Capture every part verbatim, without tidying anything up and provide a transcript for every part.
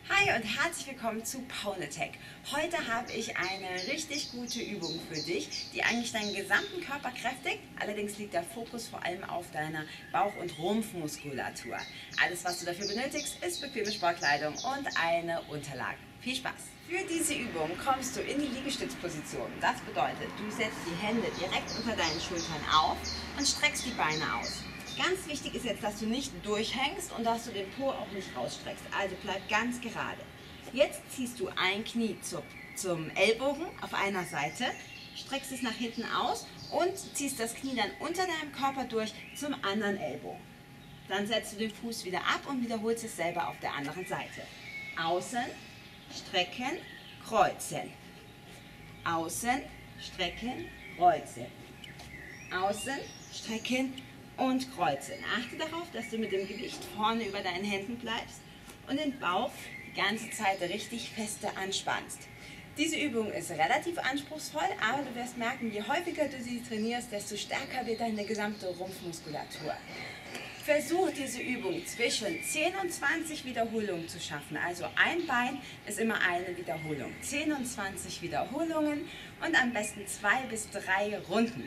Hi und herzlich willkommen zu Poundtech. Heute habe ich eine richtig gute Übung für dich, die eigentlich deinen gesamten Körper kräftigt. Allerdings liegt der Fokus vor allem auf deiner Bauch- und Rumpfmuskulatur. Alles, was du dafür benötigst, ist bequeme Sportkleidung und eine Unterlage. Viel Spaß! Für diese Übung kommst du in die Liegestützposition. Das bedeutet, du setzt die Hände direkt unter deinen Schultern auf und streckst die Beine aus. Ganz wichtig ist jetzt, dass du nicht durchhängst und dass du den Po auch nicht rausstreckst. Also bleib ganz gerade. Jetzt ziehst du ein Knie zu, zum Ellbogen auf einer Seite, streckst es nach hinten aus und ziehst das Knie dann unter deinem Körper durch zum anderen Ellbogen. Dann setzt du den Fuß wieder ab und wiederholst es selber auf der anderen Seite. Außen, strecken, kreuzen. Außen, strecken, kreuzen. Außen, strecken und kreuzen. Achte darauf, dass du mit dem Gewicht vorne über deinen Händen bleibst und den Bauch die ganze Zeit richtig feste anspannst. Diese Übung ist relativ anspruchsvoll, aber du wirst merken, je häufiger du sie trainierst, desto stärker wird deine gesamte Rumpfmuskulatur. Versuch diese Übung zwischen zehn und zwanzig Wiederholungen zu schaffen. Also ein Bein ist immer eine Wiederholung. zehn und zwanzig Wiederholungen und am besten zwei bis drei Runden.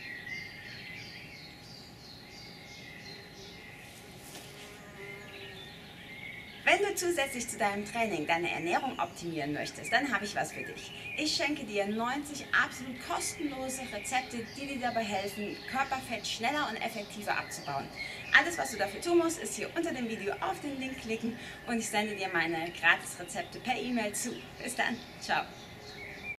Wenn du zusätzlich zu deinem Training deine Ernährung optimieren möchtest, dann habe ich was für dich. Ich schenke dir neunzig absolut kostenlose Rezepte, die dir dabei helfen, Körperfett schneller und effektiver abzubauen. Alles, was du dafür tun musst, ist hier unter dem Video auf den Link klicken und ich sende dir meine Gratis-Rezepte per E-Mail zu. Bis dann, ciao!